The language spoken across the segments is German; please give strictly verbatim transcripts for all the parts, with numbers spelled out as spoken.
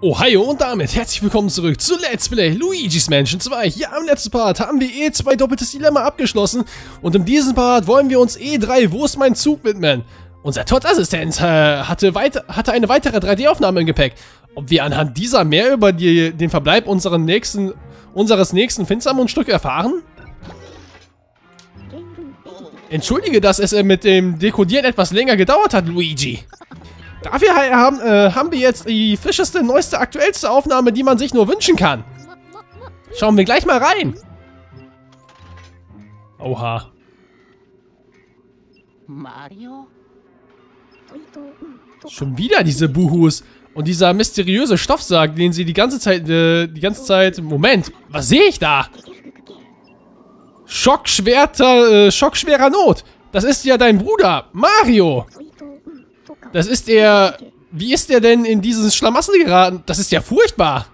Ohio und damit herzlich willkommen zurück zu Let's Play Luigi's Mansion zwei. Ja, im letzten Part haben wir E zwei doppeltes Dilemma abgeschlossen und in diesem Part wollen wir uns E drei Wo ist mein Zug widmen. Unser Todd-Assistent äh, hatte, weit hatte eine weitere drei D-Aufnahme im Gepäck. Ob wir anhand dieser mehr über die, den Verbleib unseren nächsten, unseres nächsten Finstermondstück erfahren? Entschuldige, dass es äh, mit dem Dekodieren etwas länger gedauert hat, Luigi. Dafür haben, äh, haben wir jetzt die frischeste, neueste, aktuellste Aufnahme, die man sich nur wünschen kann. Schauen wir gleich mal rein. Oha. Mario? Schon wieder diese Buhus. Und dieser mysteriöse Stoffsack, den sie die ganze Zeit, äh, die ganze Zeit... Moment, was sehe ich da? Schockschwerter, äh, schockschwerer Not. Das ist ja dein Bruder, Mario. Das ist er... Wie ist er denn in dieses Schlamassel geraten? Das ist ja furchtbar.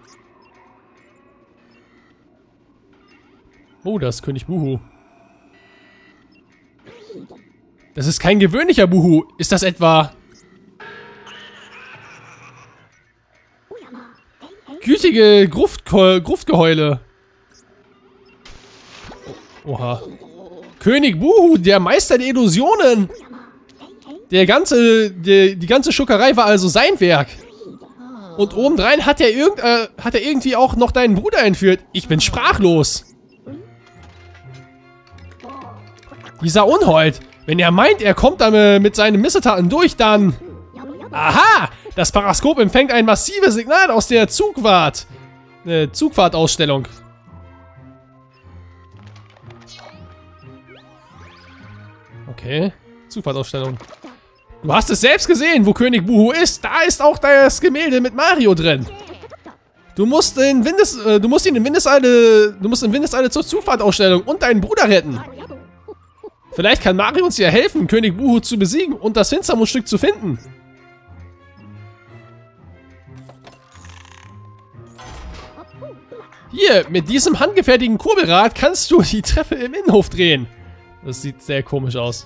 Oh, das ist König Buhu. Das ist kein gewöhnlicher Buhu. Ist das etwa... gütige Gruftge Gruftgeheule? Oha. König Buhu, der Meister der Illusionen. Der ganze, die, die ganze Schurkerei war also sein Werk. Und obendrein hat er, irgend, äh, hat er irgendwie auch noch deinen Bruder entführt. Ich bin sprachlos. Dieser Unhold. Wenn er meint, er kommt dann äh, mit seinen Missetaten durch, dann... Aha! Das Paraskop empfängt ein massives Signal aus der Zugfahrt. Äh, Zugfahrtausstellung. Okay. Zugfahrtausstellung. Du hast es selbst gesehen, wo König Buhu ist. Da ist auch das Gemälde mit Mario drin. Du musst in Windes, äh, du musst ihn in Windeseile, du musst in Windeseile zur Zugfahrtausstellung und deinen Bruder retten. Vielleicht kann Mario uns ja helfen, König Buhu zu besiegen und das Finstermondstück zu finden. Hier, mit diesem handgefertigten Kurbelrad kannst du die Treppe im Innenhof drehen. Das sieht sehr komisch aus.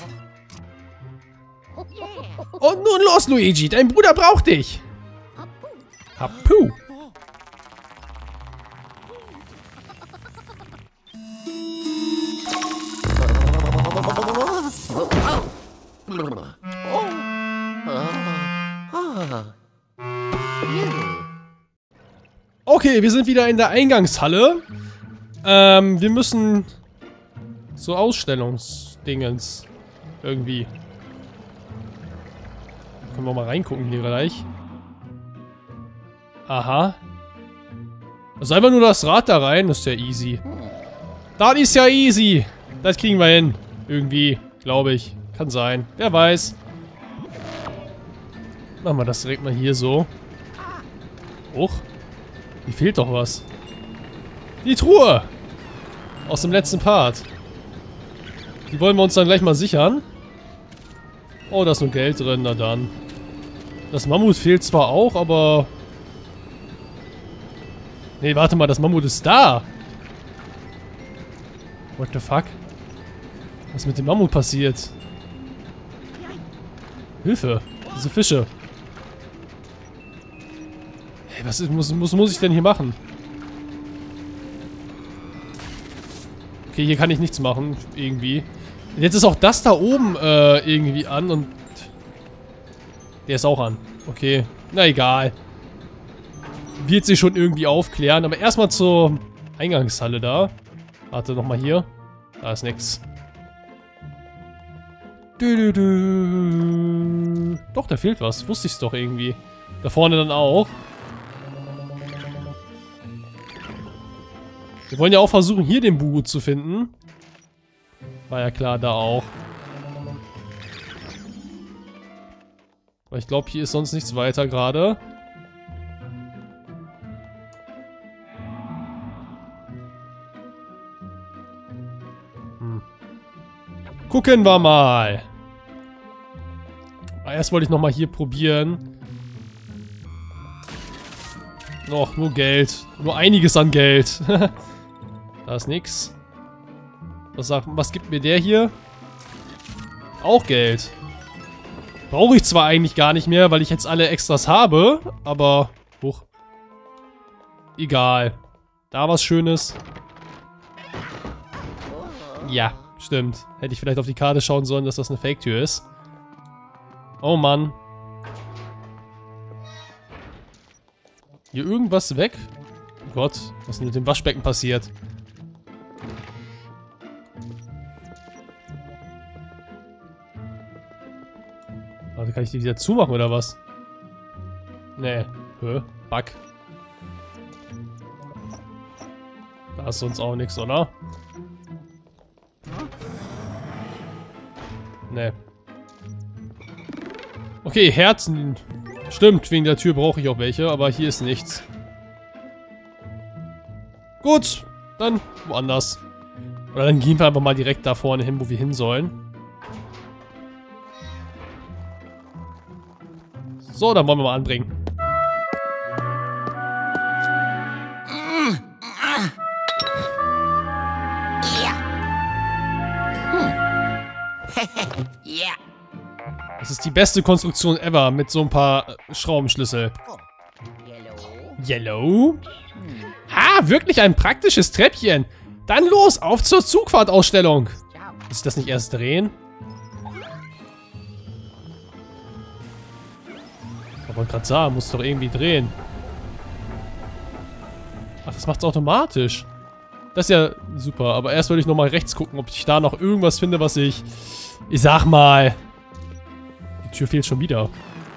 Und nun los, Luigi, dein Bruder braucht dich. Hapu. Okay, wir sind wieder in der Eingangshalle. Ähm, wir müssen so Ausstellungsdingens irgendwie. Können wir mal reingucken hier gleich. Aha. Das ist einfach nur das Rad da rein, das ist ja easy. Das ist ja easy. Das kriegen wir hin. Irgendwie, glaube ich. Kann sein. Wer weiß. Machen wir das direkt mal hier so. Hoch. Hier fehlt doch was. Die Truhe! Aus dem letzten Part. Die wollen wir uns dann gleich mal sichern. Oh, da ist nur Geld drin, na dann. Das Mammut fehlt zwar auch, aber... Nee, warte mal, das Mammut ist da! What the fuck? Was ist mit dem Mammut passiert? Hilfe! Diese Fische! Hey, was ist, muss, muss, muss ich denn hier machen? Okay, hier kann ich nichts machen, irgendwie. Jetzt ist auch das da oben äh, irgendwie an und... Der ist auch an. Okay, na egal. Wird sich schon irgendwie aufklären, aber erstmal zur Eingangshalle da. Warte, nochmal hier. Da ist nix. Du, du, du. Doch, da fehlt was. Wusste ich's doch irgendwie. Da vorne dann auch. Wir wollen ja auch versuchen, hier den Buhu zu finden. War ja klar, da auch. Aber ich glaube, hier ist sonst nichts weiter gerade. Hm. Gucken wir mal. Aber erst wollte ich nochmal hier probieren. Noch, nur Geld. Nur einiges an Geld. Da ist nix. Was, sagt, was gibt mir der hier? Auch Geld. Brauche ich zwar eigentlich gar nicht mehr, weil ich jetzt alle Extras habe, aber Huch. Egal. Da was Schönes. Ja, stimmt. Hätte ich vielleicht auf die Karte schauen sollen, dass das eine Fake-Tür ist. Oh Mann. Hier irgendwas weg? Oh Gott, was ist denn mit dem Waschbecken passiert? Warte, kann ich die wieder zumachen oder was? Nee. Hä? Bug. Da ist sonst auch nichts, oder? Nee. Okay, Herzen. Stimmt, wegen der Tür brauche ich auch welche, aber hier ist nichts. Gut, dann woanders. Oder dann gehen wir einfach mal direkt da vorne hin, wo wir hin sollen. So, dann wollen wir mal anbringen. Ja. Das ist die beste Konstruktion ever mit so ein paar äh, Schraubenschlüssel. Yellow? Ha, wirklich ein praktisches Treppchen. Dann los, auf zur Zugfahrtausstellung. Muss ich das nicht erst drehen? Ich wollte gerade sagen, muss doch irgendwie drehen. Ach, das macht's automatisch. Das ist ja super, aber erst wollte ich nochmal rechts gucken, ob ich da noch irgendwas finde, was ich... Ich sag mal... Die Tür fehlt schon wieder.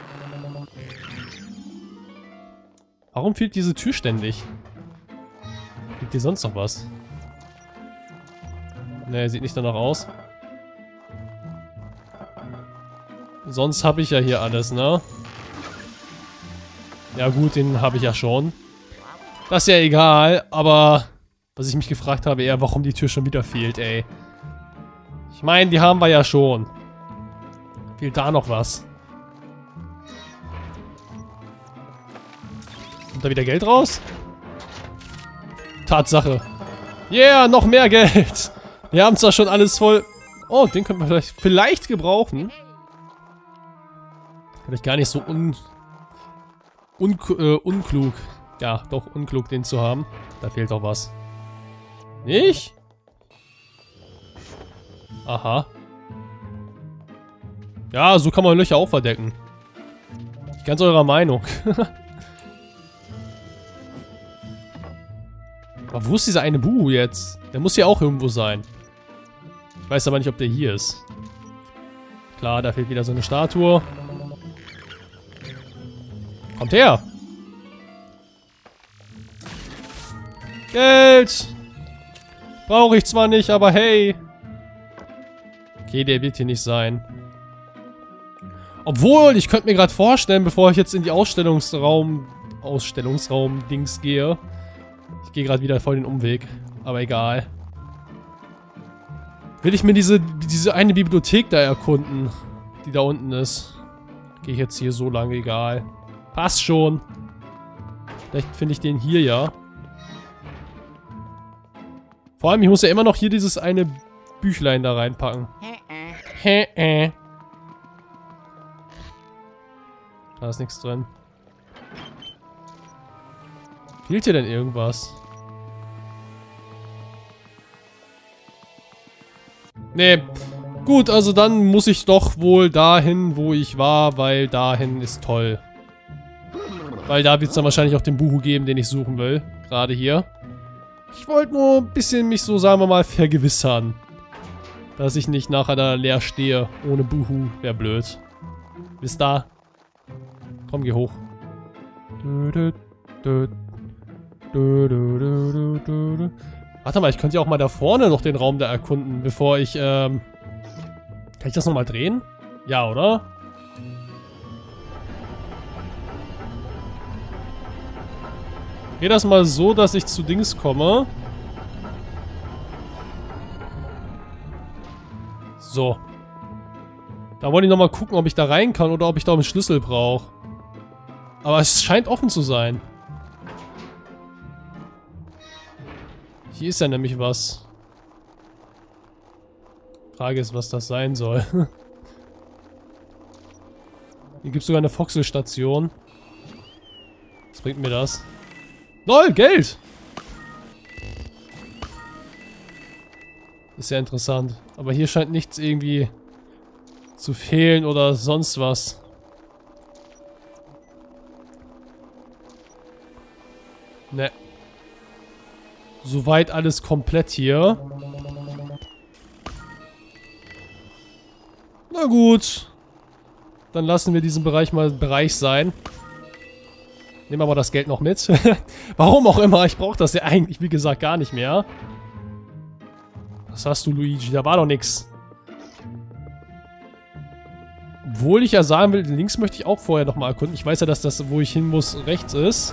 Warum fehlt diese Tür ständig? Fehlt hier sonst noch was? Ne, sieht nicht danach aus. Sonst habe ich ja hier alles, ne? Ja gut, den habe ich ja schon. Das ist ja egal, aber... Was ich mich gefragt habe, eher, warum die Tür schon wieder fehlt, ey. Ich meine, die haben wir ja schon. Fehlt da noch was? Kommt da wieder Geld raus? Tatsache. Yeah, noch mehr Geld. Wir haben zwar schon alles voll... Oh, den können wir vielleicht, vielleicht gebrauchen. Vielleicht gar nicht so un... un äh, unklug. Ja, doch unklug, den zu haben. Da fehlt doch was. Nicht? Aha. Ja, so kann man Löcher auch verdecken. Ich ganz eurer Meinung. Aber wo ist dieser eine Buhu jetzt? Der muss hier auch irgendwo sein. Ich weiß aber nicht, ob der hier ist. Klar, da fehlt wieder so eine Statue. Kommt her! Geld! Brauche ich zwar nicht, aber hey! Okay, der wird hier nicht sein. Obwohl, ich könnte mir gerade vorstellen, bevor ich jetzt in die Ausstellungsraum... Ausstellungsraum-Dings gehe. Ich gehe gerade wieder voll den Umweg. Aber egal. Will ich mir diese, diese eine Bibliothek da erkunden, die da unten ist. Gehe ich jetzt hier so lange, egal. Passt schon. Vielleicht finde ich den hier ja. Vor allem, ich muss ja immer noch hier dieses eine Büchlein da reinpacken. Hä äh. Da ist nichts drin. Fehlt hier denn irgendwas? Nee. Gut, also dann muss ich doch wohl dahin, wo ich war, weil dahin ist toll. Weil da wird es dann wahrscheinlich auch den Buhu geben, den ich suchen will. Gerade hier. Ich wollte nur ein bisschen mich so, sagen wir mal, vergewissern. Dass ich nicht nachher da leer stehe. Ohne Buhu. Wäre blöd. Bis da. Komm, geh hoch. Warte mal, ich könnte ja auch mal da vorne noch den Raum da erkunden, bevor ich, ähm... Kann ich das nochmal drehen? Ja, oder? Dreh das mal so, dass ich zu Dings komme. So. Da wollte ich nochmal gucken, ob ich da rein kann oder ob ich da einen Schlüssel brauche. Aber es scheint offen zu sein. Hier ist ja nämlich was. Frage ist, was das sein soll. Hier gibt es sogar eine Foxel-Station. Was bringt mir das? Lol, Geld! Ist ja interessant. Aber hier scheint nichts irgendwie zu fehlen oder sonst was. Ne. Soweit alles komplett hier. Na gut. Dann lassen wir diesen Bereich mal Bereich sein. Nehmen wir mal das Geld noch mit. Warum auch immer, ich brauche das ja eigentlich, wie gesagt, gar nicht mehr. Was hast du, Luigi? Da war doch nix. Obwohl ich ja sagen will, links möchte ich auch vorher nochmal erkunden. Ich weiß ja, dass das, wo ich hin muss, rechts ist.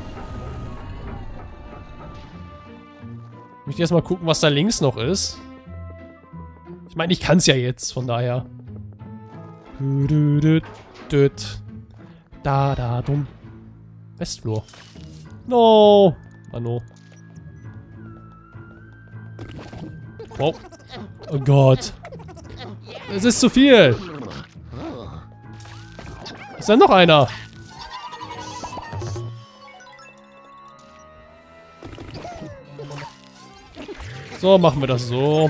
Ich möchte erstmal gucken, was da links noch ist. Ich meine, ich kann es ja jetzt, von daher. Da, da, dumm. Westflur. No. Ah, no. Wow. Oh Gott. Es ist zu viel. Ist da noch einer? So, machen wir das so.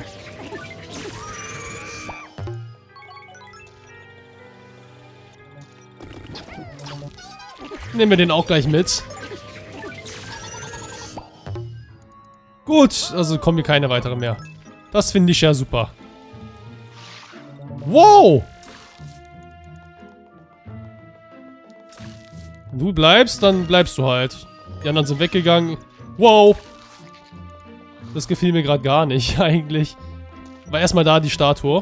Nehmen wir den auch gleich mit. Gut, also kommen hier keine weiteren mehr. Das finde ich ja super. Wow! Wenn du bleibst, dann bleibst du halt. Die anderen sind weggegangen. Wow! Das gefiel mir gerade gar nicht, eigentlich. War erstmal da die Statue.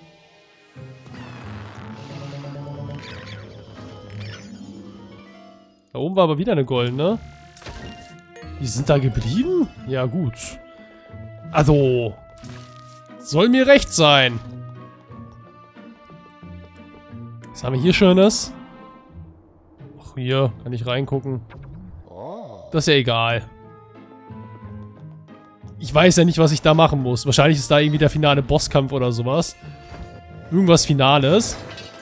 Da oben war aber wieder eine goldene. Die sind da geblieben? Ja, gut. Also. Soll mir recht sein. Was haben wir hier Schönes? Ach, hier kann ich reingucken. Das ist ja egal. Ich weiß ja nicht, was ich da machen muss. Wahrscheinlich ist da irgendwie der finale Bosskampf oder sowas. Irgendwas Finales.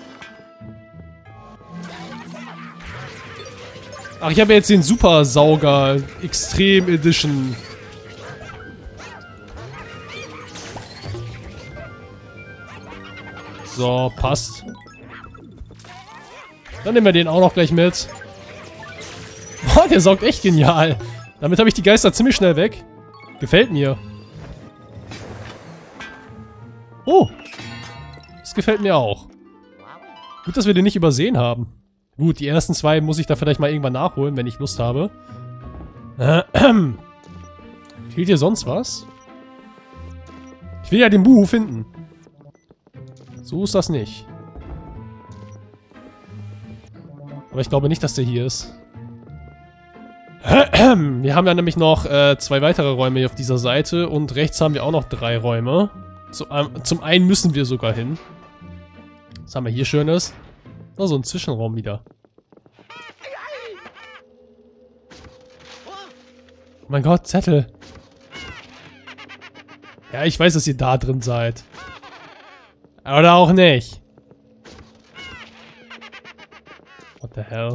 Ach, ich habe jetzt den Super Sauger Extrem Edition. So, passt. Dann nehmen wir den auch noch gleich mit. Boah, der saugt echt genial. Damit habe ich die Geister ziemlich schnell weg. Gefällt mir. Oh. Das gefällt mir auch. Gut, dass wir den nicht übersehen haben. Gut, die ersten zwei muss ich da vielleicht mal irgendwann nachholen, wenn ich Lust habe. Ähm. Fehlt hier sonst was? Ich will ja den Buhu finden. So ist das nicht. Aber ich glaube nicht, dass der hier ist. Wir haben ja nämlich noch äh, zwei weitere Räume hier auf dieser Seite und rechts haben wir auch noch drei Räume. Zu, ähm, zum einen müssen wir sogar hin. Was haben wir hier Schönes? Oh, so ein Zwischenraum wieder. Oh mein Gott, Zettel. Ja, ich weiß, dass ihr da drin seid. Oder auch nicht. What the hell?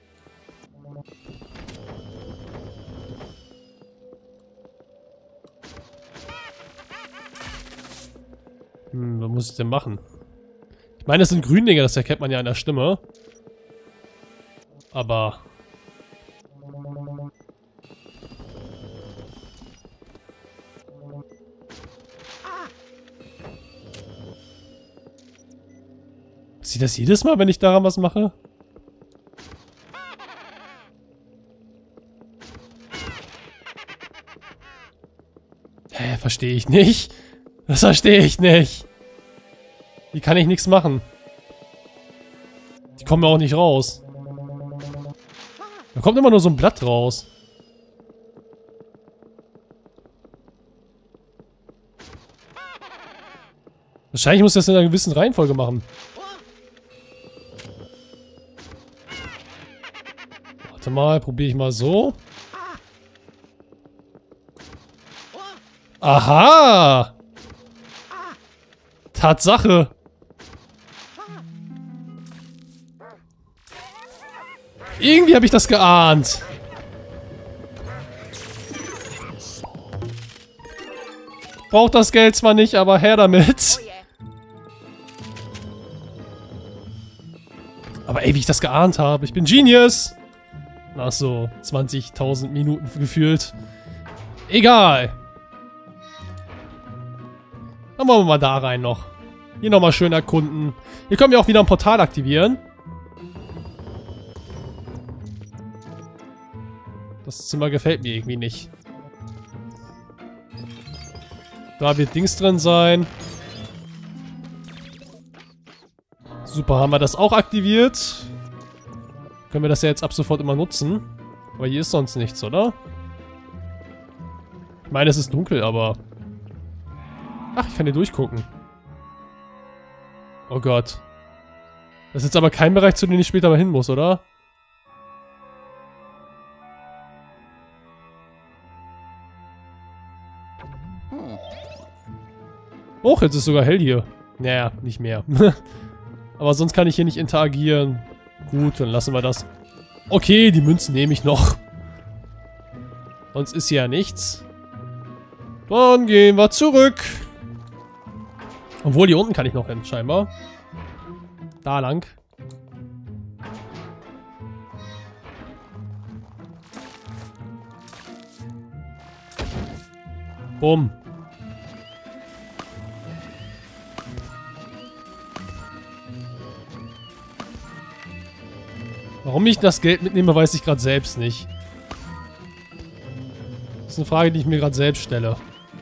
Hm, was muss ich denn machen? Ich meine, das sind Grünlinge, das erkennt man ja an der Stimme. Aber... Sieht das jedes Mal, wenn ich daran was mache? Hä, verstehe ich nicht. Das verstehe ich nicht. Wie kann ich nichts machen? Die kommen ja auch nicht raus. Da kommt immer nur so ein Blatt raus. Wahrscheinlich muss ich das in einer gewissen Reihenfolge machen. Warte mal, probiere ich mal so. Aha! Tatsache! Irgendwie habe ich das geahnt. Braucht das Geld zwar nicht, aber her damit. Aber ey, wie ich das geahnt habe. Ich bin Genius. Nach so zwanzigtausend Minuten gefühlt. Egal. Dann wollen wir mal da rein noch. Hier nochmal schön erkunden. Hier können wir auch wieder ein Portal aktivieren. Das Zimmer gefällt mir irgendwie nicht. Da wird Dings drin sein. Super, haben wir das auch aktiviert. Können wir das ja jetzt ab sofort immer nutzen. Aber hier ist sonst nichts, oder? Ich meine, es ist dunkel, aber... Ach, ich kann hier durchgucken. Oh Gott. Das ist jetzt aber kein Bereich, zu dem ich später mal hin muss, oder? Och, jetzt ist sogar hell hier. Naja, nicht mehr. Aber sonst kann ich hier nicht interagieren. Gut, dann lassen wir das. Okay, die Münzen nehme ich noch. Sonst ist hier ja nichts. Dann gehen wir zurück. Obwohl, hier unten kann ich noch hin, scheinbar. Da lang. Bumm. Warum ich das Geld mitnehme, weiß ich gerade selbst nicht. Das ist eine Frage, die ich mir gerade selbst stelle.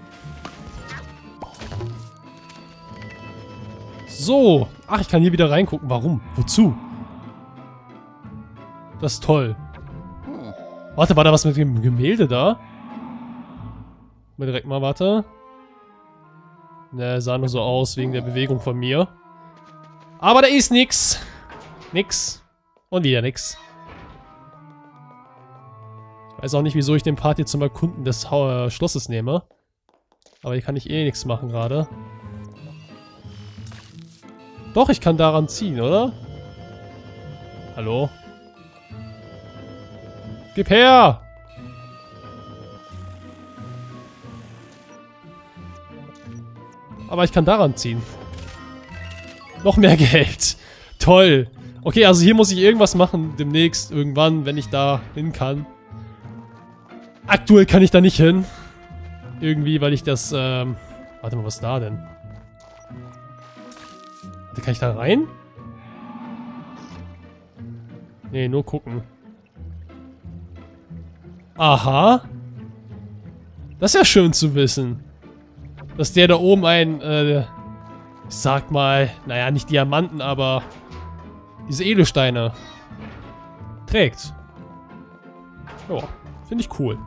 So. Ach, ich kann hier wieder reingucken. Warum? Wozu? Das ist toll. Warte, war da was mit dem Gemälde da? Mal direkt mal, warte. Ne, sah nur so aus wegen der Bewegung von mir. Aber da ist nix. Nix. Und wieder nix. Ich weiß auch nicht, wieso ich den Part jetzt zum Erkunden des äh, Schlosses nehme. Aber hier kann ich eh nichts machen gerade. Doch, ich kann daran ziehen, oder? Hallo? Gib her! Aber ich kann daran ziehen. Noch mehr Geld. Toll. Okay, also hier muss ich irgendwas machen. Demnächst, irgendwann, wenn ich da hin kann. Aktuell kann ich da nicht hin. Irgendwie, weil ich das, ähm... Warte mal, was ist da denn? Warte, kann ich da rein? Nee, nur gucken. Aha. Das ist ja schön zu wissen. Dass der da oben ein, äh... ich sag mal, naja, nicht Diamanten, aber... diese Edelsteine trägt. Ja, finde ich cool.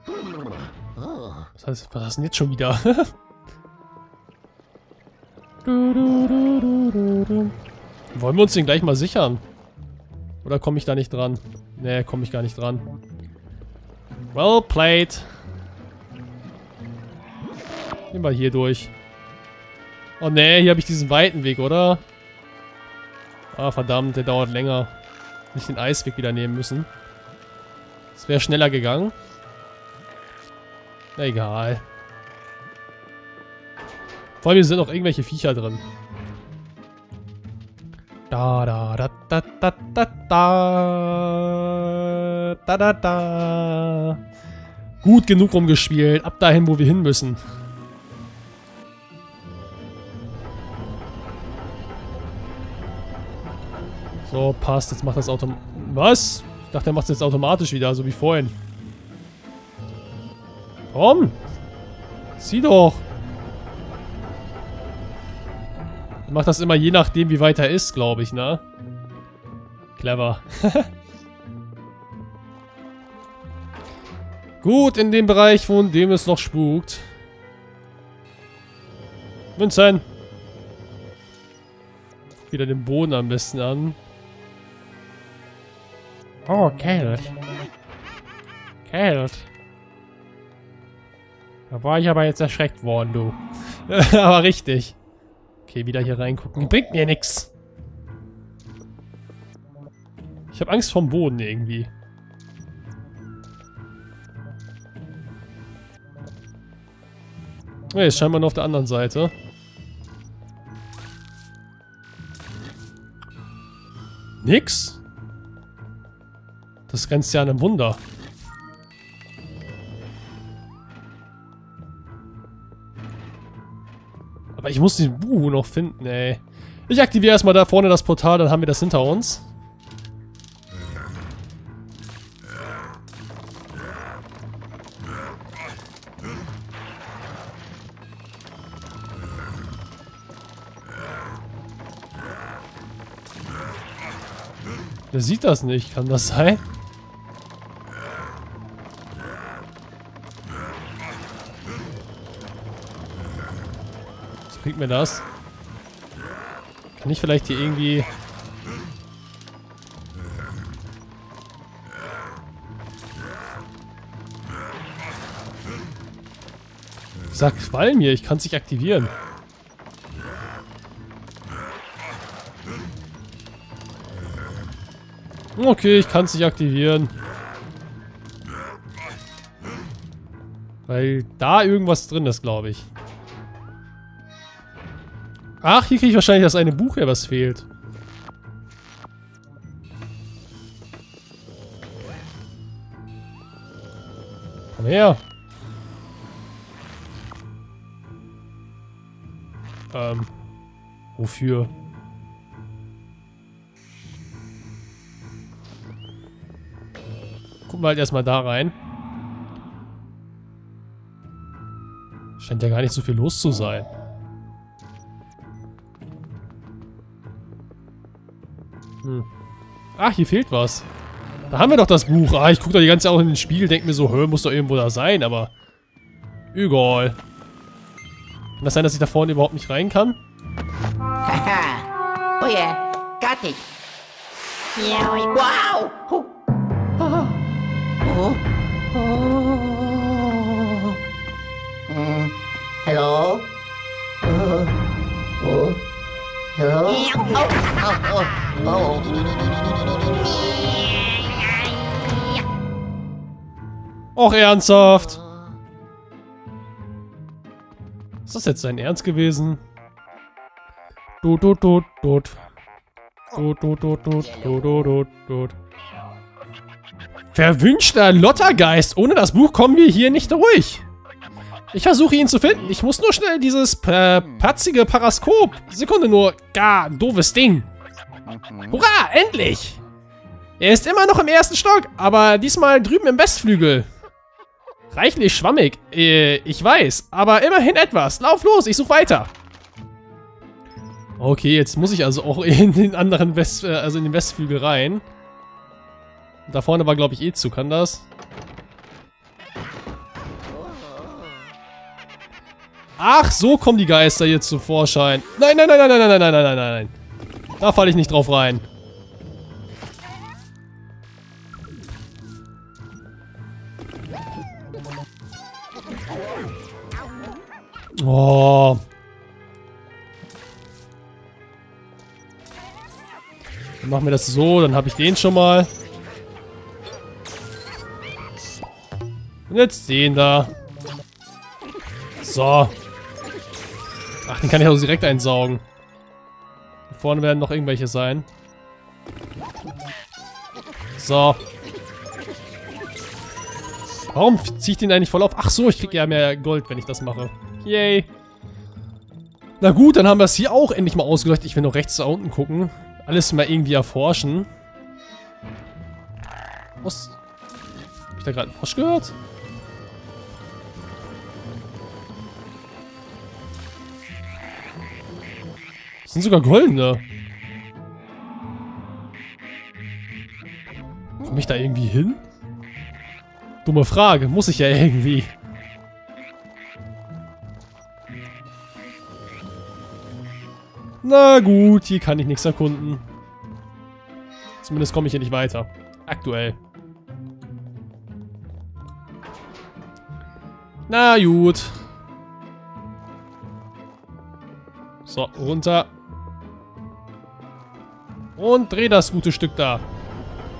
Was heißt, was ist denn jetzt schon wieder? Wollen wir uns den gleich mal sichern? Oder komme ich da nicht dran? Ne, komme ich gar nicht dran. Well played. Gehen wir hier durch. Oh ne, hier habe ich diesen weiten Weg, oder? Ah, verdammt, der dauert länger. Nicht den Eisweg wieder nehmen müssen. Es wäre schneller gegangen. Na, egal. Vor allem sind noch irgendwelche Viecher drin. Da, da, da, da, da, da, da, da, da, da. Gut genug rumgespielt. Ab dahin, wo wir hin müssen. So, passt. Jetzt macht das Auto... Was? Ich dachte, er macht es jetzt automatisch wieder, so wie vorhin. Komm! Zieh doch! Er macht das immer je nachdem, wie weit er ist, glaube ich, ne? Clever. Gut, in dem Bereich, von dem es noch spukt. Münzen! Wieder den Boden am besten an. Oh, kalt. Kalt. Da war ich aber jetzt erschreckt worden, du. Aber richtig. Okay, wieder hier reingucken. Bringt mir nix. Ich habe Angst vorm Boden irgendwie. Ne, ist scheinbar nur auf der anderen Seite. Nix? Das grenzt ja an einem Wunder. Aber ich muss den Buhu noch finden, ey. Ich aktiviere erstmal da vorne das Portal, dann haben wir das hinter uns. Der sieht das nicht, kann das sein? Was bringt mir das? Kann ich vielleicht hier irgendwie... Sag Qualm hier, ich kann es nicht aktivieren. Okay, ich kann es nicht aktivieren. Weil da irgendwas drin ist, glaube ich. Ach, hier kriege ich wahrscheinlich das eine Buch her, was fehlt. Komm her. Ähm. Wofür? Gucken wir halt erstmal da rein. Scheint ja gar nicht so viel los zu sein. Hm. Ach, hier fehlt was. Da haben wir doch das Buch. Ah, ich gucke doch die ganze Zeit auch in den Spiegel, denke mir so, hör, muss doch irgendwo da sein, aber... Egal. Kann das sein, dass ich da vorne überhaupt nicht rein kann? Haha. Oh yeah, got it. Wow! Oh. Oh. Oh. Oh. Mm. Hello? Oh. Oh. Hello? Oh. Oh. Oh. Och, ernsthaft? Ist das jetzt dein Ernst gewesen? Dut, dut, dut, dut. Dut, dut, dut, dut, dut, dut, dut. Verwünschter Lottergeist. Ohne das Buch kommen wir hier nicht durch. Ich versuche ihn zu finden. Ich muss nur schnell dieses äh, patzige Paraskop. Sekunde nur. Gar doofes Ding. Hurra, endlich. Er ist immer noch im ersten Stock, aber diesmal drüben im Westflügel. Reichlich schwammig. Äh, ich weiß, aber immerhin etwas. Lauf los, ich suche weiter. Okay, jetzt muss ich also auch in den anderen West, äh, also in den Westflügel rein. Da vorne war, glaube ich, eh zu. Kann das? Ach, so kommen die Geister jetzt zum Vorschein. Nein, nein, nein, nein, nein, nein, nein, nein, nein, nein. Da falle ich nicht drauf rein. Oh. Dann machen wir das so, dann habe ich den schon mal. Und jetzt den da. So. Ach, den kann ich also direkt einsaugen. Hier vorne werden noch irgendwelche sein. So. Warum ziehe ich den eigentlich voll auf? Ach so, ich kriege ja mehr Gold, wenn ich das mache. Yay. Na gut, dann haben wir es hier auch endlich mal ausgeleuchtet. Ich will noch rechts da unten gucken. Alles mal irgendwie erforschen. Was? Hab ich da gerade einen Frosch gehört? Das sind sogar goldene. Komme ich da irgendwie hin? Dumme Frage. Muss ich ja irgendwie. Na gut, hier kann ich nichts erkunden. Zumindest komme ich hier nicht weiter. Aktuell. Na gut. So, runter. Und dreh das gute Stück da.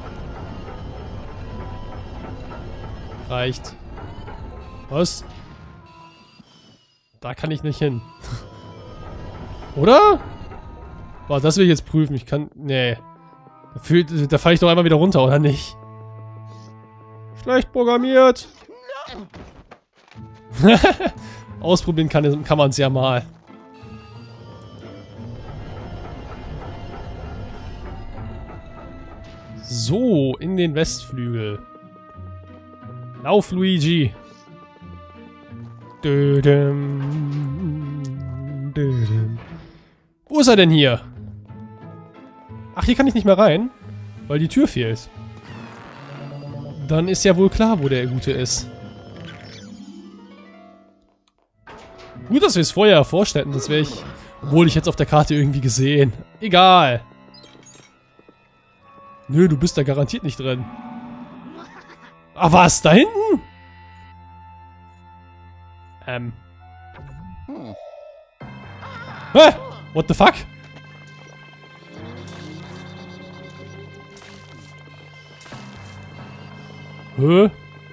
Reicht. Was? Da kann ich nicht hin. Oder? Boah, das will ich jetzt prüfen. Ich kann... Nee. Da, fühl, da falle ich doch einmal wieder runter, oder nicht? Schlecht programmiert. Ausprobieren kann, kann man es ja mal. So, in den Westflügel. Lauf, Luigi. Dödem, dödem. Wo ist er denn hier? Ach, hier kann ich nicht mehr rein, weil die Tür fehlt. Dann ist ja wohl klar, wo der Gute ist. Gut, dass wir es vorher vorstellen, das wäre ich, obwohl ich jetzt auf der Karte irgendwie gesehen. Egal. Nö, du bist da garantiert nicht drin. Ah, was? Da hinten? Ähm. Hä? What the fuck? Hä?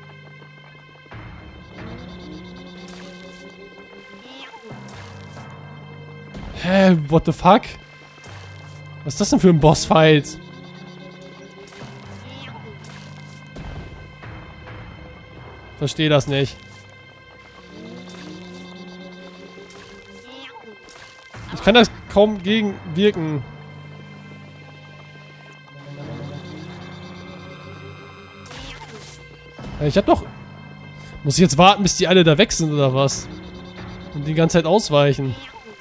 Hä? What the fuck? Was ist das denn für ein Bossfight? Verstehe das nicht. Ich kann das kaum gegen wirken. Ich hab doch... Muss ich jetzt warten, bis die alle da weg sind, oder was? Und die ganze Zeit ausweichen.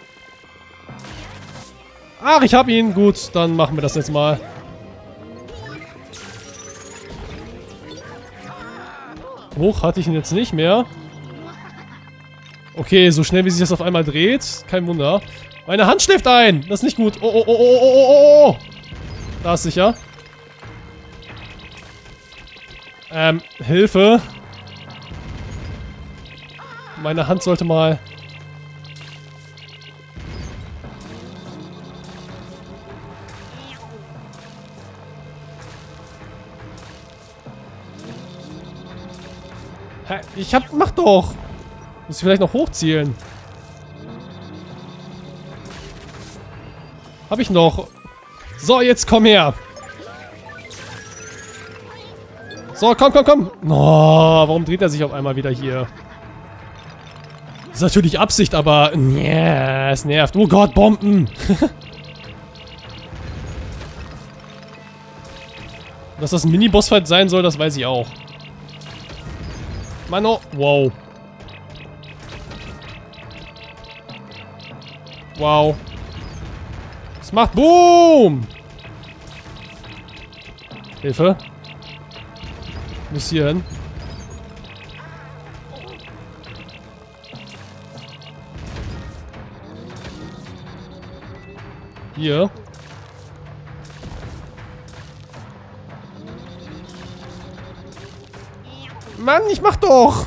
Ach, ich hab ihn. Gut, dann machen wir das jetzt mal. Hoch hatte ich ihn jetzt nicht mehr. Okay, so schnell wie sich das auf einmal dreht. Kein Wunder. Meine Hand schläft ein. Das ist nicht gut. Oh, oh, oh, oh, oh, oh, oh. Da ist sicher. Ähm, Hilfe. Meine Hand sollte mal... Hä? Ich hab... Mach doch! Muss ich vielleicht noch hochzielen? Hab ich noch. So, jetzt komm her. So, komm, komm, komm. Oh, warum dreht er sich auf einmal wieder hier? Das ist natürlich Absicht, aber... Yeah, es nervt. Oh Gott, Bomben. Dass das ein Mini-Bossfight sein soll, das weiß ich auch. Mann, oh. Wow. Wow. Es macht Boom! Hilfe. Muss hier hin. Hier. Mann, ich mach doch!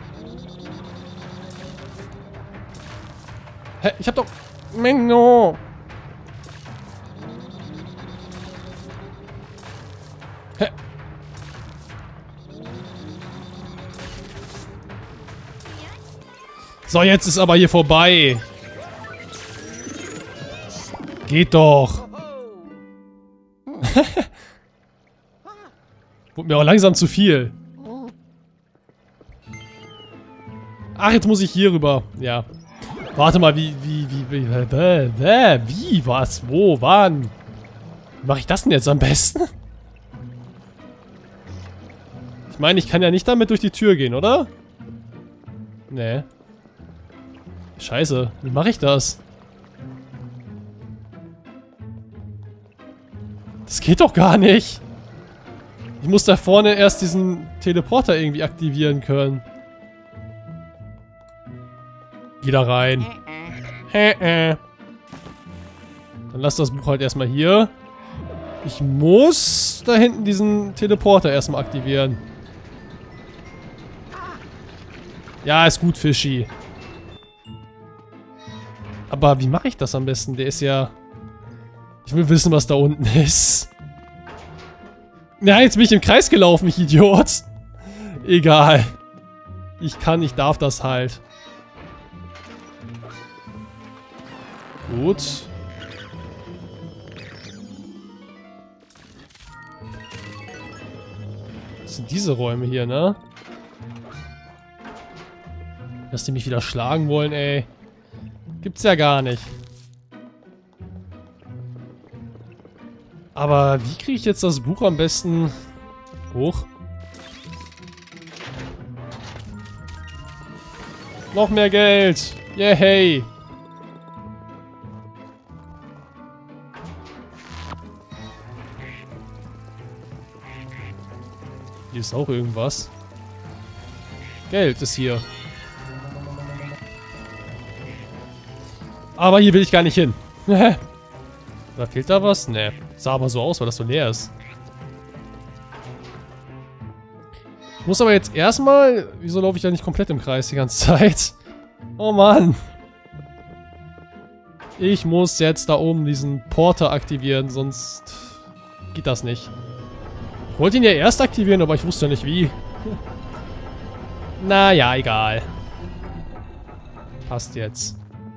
Hä? Ich hab doch... Menno! Hä? So, jetzt ist aber hier vorbei. Geht doch. Wurde mir auch langsam zu viel. Ach, jetzt muss ich hier rüber. Ja. Warte mal, wie, wie, wie, wie, wie, wie, wie, was, wo, wann? Wie mache ich das denn jetzt am besten? Ich meine, ich kann ja nicht damit durch die Tür gehen, oder? Nee. Scheiße, wie mache ich das? Das geht doch gar nicht. Ich muss da vorne erst diesen Teleporter irgendwie aktivieren können. Geh da rein. Dann lass das Buch halt erstmal hier. Ich muss da hinten diesen Teleporter erstmal aktivieren. Ja, ist gut, Fischi. Aber wie mache ich das am besten? Der ist ja... Ich will wissen, was da unten ist. Ja, jetzt bin ich im Kreis gelaufen, ich Idiot. Egal. Ich kann, ich darf das halt. Gut. Das sind diese Räume hier, ne? Dass die mich wieder schlagen wollen, ey. Gibt's ja gar nicht. Aber wie kriege ich jetzt das Buch am besten hoch? Noch mehr Geld! Yay! Hier ist auch irgendwas. Geld ist hier. Aber hier will ich gar nicht hin. Da fehlt da was? Ne. Sah aber so aus, weil das so leer ist. Ich muss aber jetzt erstmal... Wieso laufe ich da nicht komplett im Kreis die ganze Zeit? Oh Mann. Ich muss jetzt da oben diesen Porter aktivieren, sonst geht das nicht. Ich wollte ihn ja erst aktivieren, aber ich wusste nicht wie. Naja, egal. Passt jetzt.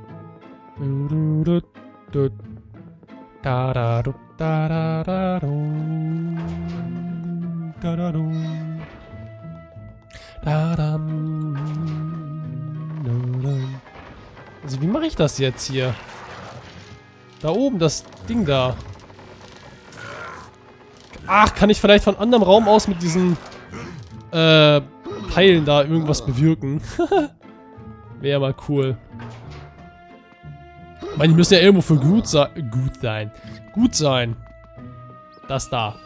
Also wie mache ich das jetzt hier? Da oben, das Ding da. Ach, kann ich vielleicht von anderem Raum aus mit diesen äh, Pfeilen da irgendwas bewirken? Wäre mal cool. Ich meine, die müssen ja irgendwo für gut, se gut sein. Gut sein. Das da.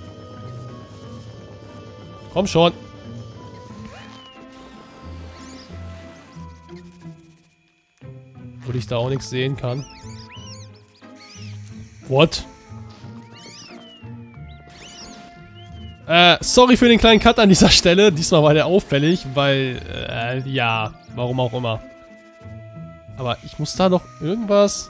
Komm schon. Wo ich da auch nichts sehen kann. What? Äh, sorry für den kleinen Cut an dieser Stelle. Diesmal war der auffällig, weil, äh, ja, warum auch immer. Aber ich muss da doch irgendwas...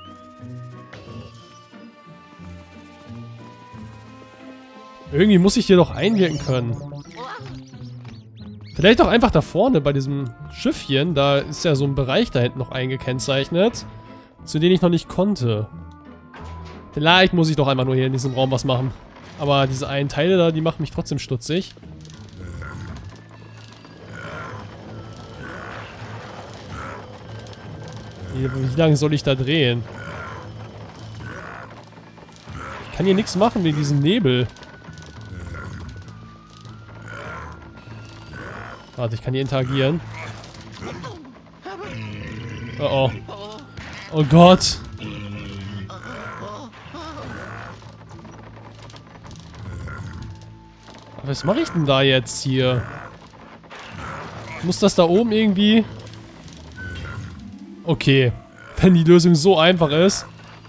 Irgendwie muss ich hier doch einwirken können. Vielleicht auch einfach da vorne bei diesem Schiffchen. Da ist ja so ein Bereich da hinten noch eingekennzeichnet, zu dem ich noch nicht konnte. Vielleicht muss ich doch einfach nur hier in diesem Raum was machen. Aber diese einen Teile da, die machen mich trotzdem stutzig. Wie, wie lange soll ich da drehen? Ich kann hier nichts machen wegen diesem Nebel. Warte, ich kann hier interagieren. Oh oh. Oh Gott. Was mache ich denn da jetzt hier? Muss das da oben irgendwie... Okay. Wenn die Lösung so einfach ist,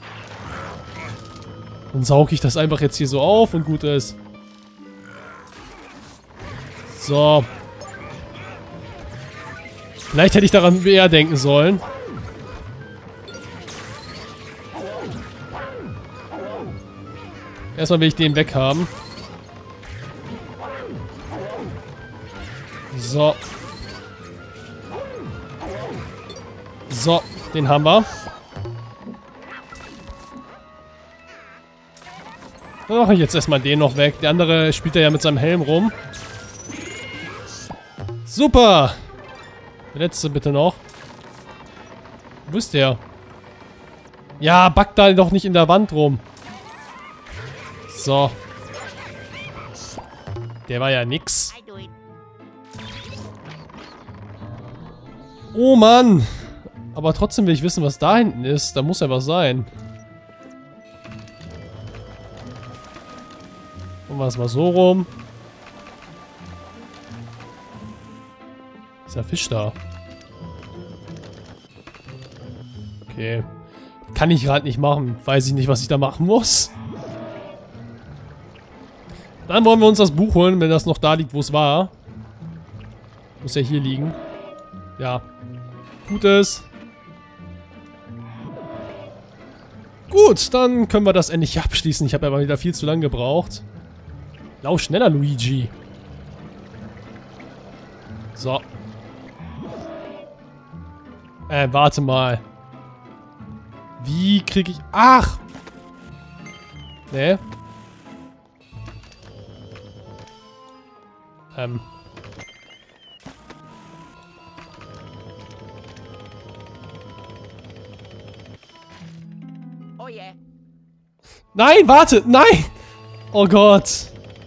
dann sauge ich das einfach jetzt hier so auf und gut ist. So. Vielleicht hätte ich daran eher denken sollen. Erstmal will ich den weghaben. So. So, den haben wir. Dann mache ich jetzt erstmal den noch weg. Der andere spielt ja mit seinem Helm rum. Super! Der letzte bitte noch. Wo ist der? Ja, back da doch nicht in der Wand rum. So. Der war ja nix. Oh Mann! Aber trotzdem will ich wissen, was da hinten ist. Da muss ja was sein. Und wir es mal so rum. Ist ja Fisch da. Okay. Kann ich gerade nicht machen. Weiß ich nicht, was ich da machen muss. Dann wollen wir uns das Buch holen, wenn das noch da liegt, wo es war. Muss ja hier liegen. Ja. Gutes. Gut, dann können wir das endlich abschließen. Ich habe aber wieder viel zu lange gebraucht. Lauf schneller, Luigi. So. Äh, warte mal. Wie kriege ich... Ach! Nee. Ähm. Oh yeah. Nein, warte! Nein! Oh Gott.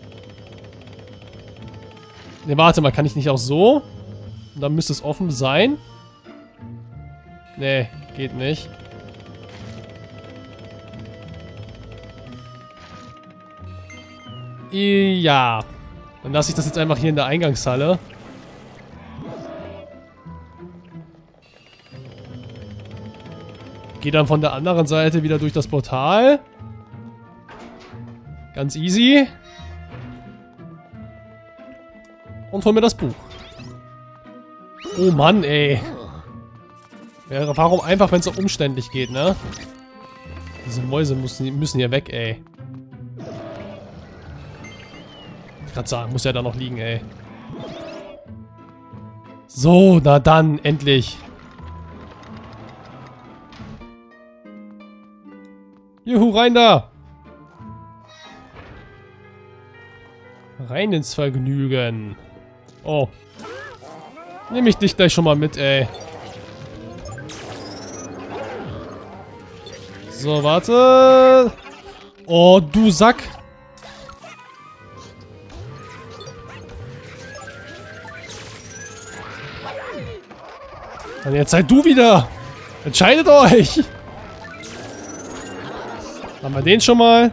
Ne, warte mal, kann ich nicht auch so? Und dann müsste es offen sein. Nee, geht nicht. Ja. Dann lasse ich das jetzt einfach hier in der Eingangshalle. Gehe dann von der anderen Seite wieder durch das Portal. Ganz easy. Und hol mir das Buch. Oh Mann, ey. Wäre warum einfach, wenn es so umständlich geht, ne? Diese Mäuse müssen, müssen hier weg, ey. Ich grad sagen, muss ja da noch liegen, ey. So, na dann, endlich. Juhu, rein da. Rein ins Vergnügen. Oh. Nehme ich dich gleich schon mal mit, ey. So, warte. Oh, du Sack. Und jetzt seid du wieder. Entscheidet euch. Haben wir den schon mal.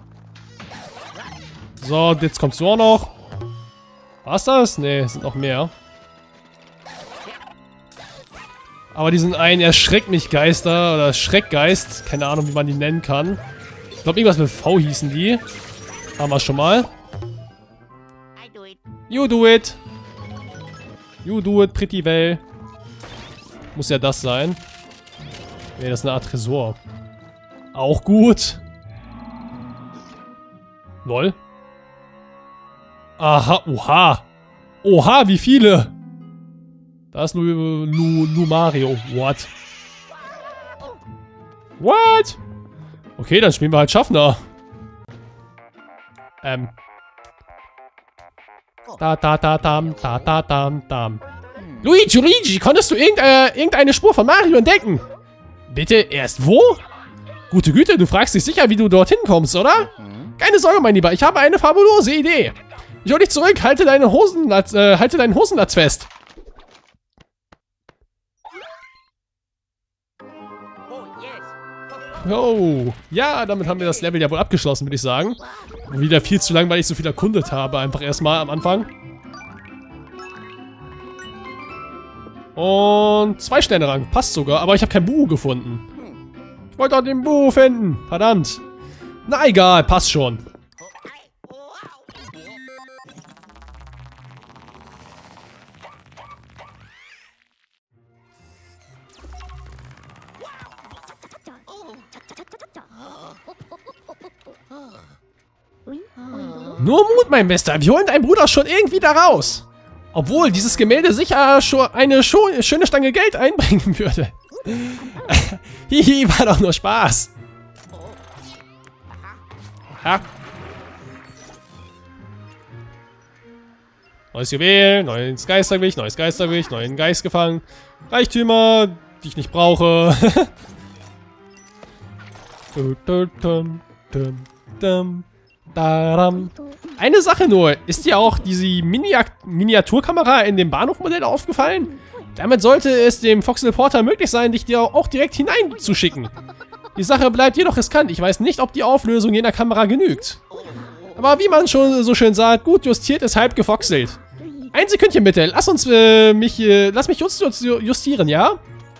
So, jetzt kommst du auch noch. War's das? Ne, es sind noch mehr. Aber diesen einen Erschreck mich Geister oder Schreckgeist, keine Ahnung, wie man die nennen kann. Ich glaube, irgendwas mit V hießen die. Haben wir schon mal. You do it. You do it, pretty well. Muss ja das sein. Ne, das ist eine Art Tresor. Auch gut. Lol. Aha, oha. Oha, wie viele? Da ist Lu, Lu, Lu Mario. What? What? Okay, dann spielen wir halt Schaffner. Ähm. Da, da, da, dam, da, da, dam, dam. Luigi, Luigi, konntest du irgendeine, irgendeine Spur von Mario entdecken? Bitte, erst wo? Gute Güte, du fragst dich sicher, wie du dorthin kommst, oder? Keine Sorge, mein Lieber, ich habe eine fabulose Idee. Ich hol dich zurück, halte deine Hosenlatz, äh, halte deinen Hosenlatz fest. Oh, ja, damit haben wir das Level ja wohl abgeschlossen, würde ich sagen. Wieder viel zu lang, weil ich so viel erkundet habe, einfach erstmal am Anfang. Und zwei Sterne Rang, passt sogar, aber ich habe kein Buch gefunden. Ich wollte auch den Buch finden, verdammt. Na egal, passt schon. Nur Mut, mein Bester, wir holen deinen Bruder schon irgendwie da raus. Obwohl dieses Gemälde sicher schon eine scho- schöne Stange Geld einbringen würde. Hihi, war doch nur Spaß. Ha. Neues Juwel, neues Geistergewicht, neues Geistergewicht, neuen Geist gefangen. Reichtümer, die ich nicht brauche. Eine Sache nur, ist dir auch diese Miniat Miniaturkamera in dem Bahnhofmodell aufgefallen? Damit sollte es dem Foxel Porter möglich sein, dich dir auch direkt hineinzuschicken. Die Sache bleibt jedoch riskant. Ich weiß nicht, ob die Auflösung jener Kamera genügt. Aber wie man schon so schön sagt, gut justiert ist halb gefoxelt. Ein Sekündchen bitte, lass uns äh, mich, äh, lass mich just justieren, ja?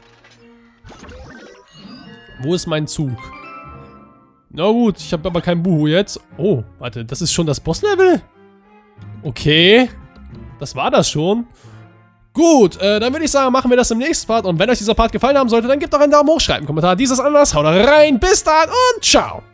Wo ist mein Zug? Na gut, ich habe aber kein Buhu jetzt. Oh, warte, das ist schon das Bosslevel? Okay. Das war das schon. Gut, äh, dann würde ich sagen, machen wir das im nächsten Part. Und wenn euch dieser Part gefallen haben sollte, dann gebt doch einen Daumen hoch, schreibt einen Kommentar, dieses anders, haut rein, bis dann und ciao.